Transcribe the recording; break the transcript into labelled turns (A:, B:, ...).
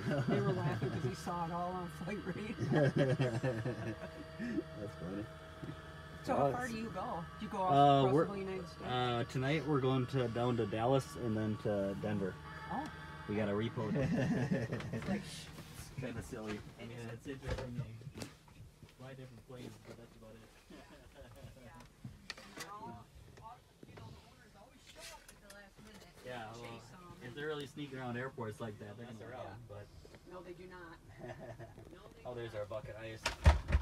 A: They were laughing because he saw it all on flight radar.
B: That's funny.
A: So how far do you go? Do you go off across the whole United States?
C: Tonight we're going down to Dallas and then to Denver.
A: Oh.
C: We got a repo.
A: It's like,
C: It's kind of silly. I mean, it's interesting. You fly different planes, but that's about it. Yeah, well, if they're really sneaking around airports like that, they're mess around. But
A: no, they do not.
C: oh, there's our bucket of ice.